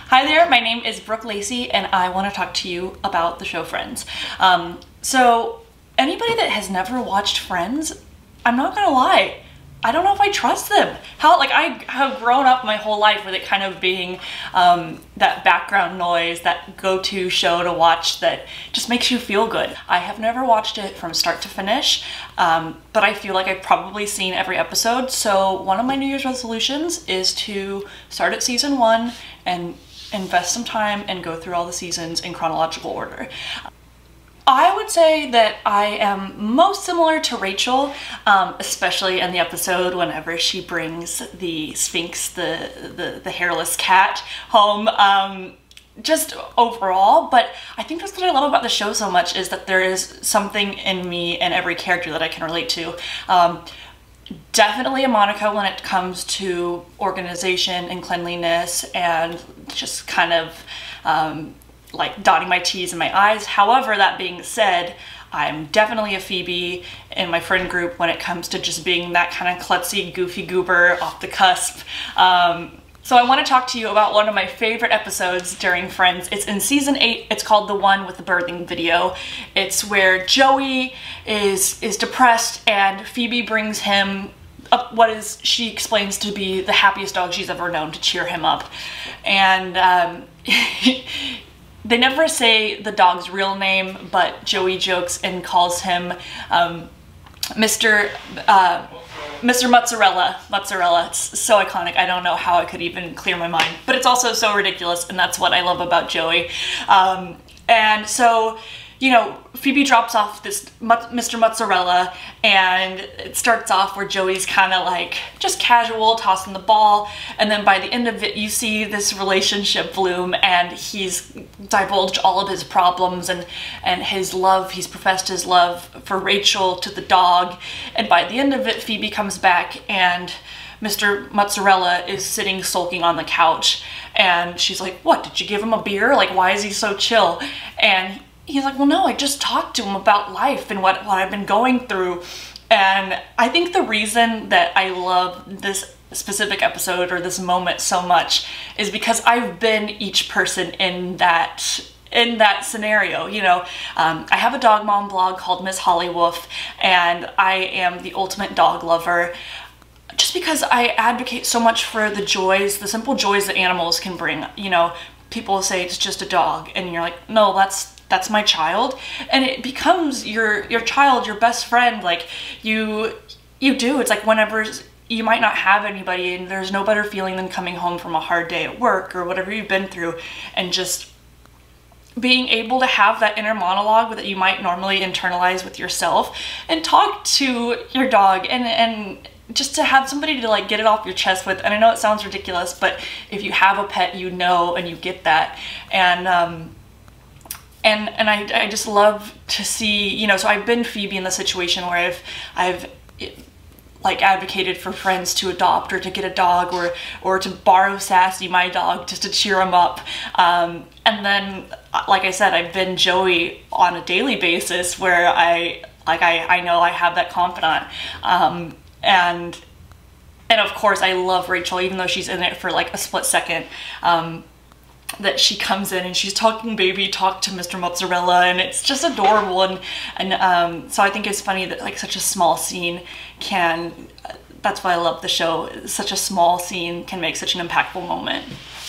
Hi there, my name is Brooke Lacey and I want to talk to you about the show Friends. So anybody that has never watched Friends, I'm not gonna lie, I don't know if I trust them. I have grown up my whole life with it kind of being that background noise, that go-to show to watch that just makes you feel good. I have never watched it from start to finish, but I feel like I've probably seen every episode. So one of my New Year's resolutions is to start at season 1 and invest some time and go through all the seasons in chronological order. I would say that I am most similar to Rachel, especially in the episode whenever she brings the Sphinx, the hairless cat, home, just overall. But I think that's what I love about the show so much, is that there is something in me and every character that I can relate to. Definitely a Monica when it comes to organization and cleanliness and just kind of like dotting my T's and my I's. However, that being said, I'm definitely a Phoebe in my friend group when it comes to just being that kind of klutzy, goofy goober off the cusp. So I want to talk to you about one of my favorite episodes during Friends. It's in season 8. It's called The One with the Birthing Video. It's where Joey is depressed and Phoebe brings him up what is, she explains to be the happiest dog she's ever known to cheer him up. And they never say the dog's real name, but Joey jokes and calls him Mr. Mozzarella. It's so iconic. I don't know how I could even clear my mind, but it's also so ridiculous, and that's what I love about Joey. And so, you know, Phoebe drops off this Mr. Mozzarella, and it starts off where Joey's kind of like just casual, tossing the ball, and then by the end of it you see this relationship bloom, and he's divulged all of his problems and his love. He's professed his love for Rachel to the dog, and by the end of it Phoebe comes back and Mr. Mozzarella is sitting sulking on the couch, and she's like, "What, did you give him a beer? Like, why is he so chill?" And he's like, "Well, no, I just talked to him about life and what I've been going through." And I think the reason that I love this specific episode or this moment so much is because I've been each person in that scenario. You know, I have a dog mom blog called Miss Hollywolf, and I am the ultimate dog lover just because I advocate so much for the joys, the simple joys that animals can bring. You know, people say it's just a dog, and you're like, no, that's my child, and it becomes your child, your best friend. Like you do. It's like whenever you might not have anybody, and there's no better feeling than coming home from a hard day at work or whatever you've been through, and just being able to have that inner monologue that you might normally internalize with yourself and talk to your dog, and just to have somebody to like get it off your chest with. And I know it sounds ridiculous, but if you have a pet, you know, and you get that. And I just love to see, you know, so I've been Phoebe in the situation where I've like advocated for friends to adopt or to get a dog or to borrow Sassy, my dog, just to cheer him up. And then, like I said, I've been Joey on a daily basis where I know I have that confidant. And of course I love Rachel, even though she's in it for like a split second. That she comes in and she's talking baby talk to Mr. Mozzarella, and it's just adorable, and so I think it's funny that like such a small scene can, that's why I love the show, such a small scene can make such an impactful moment.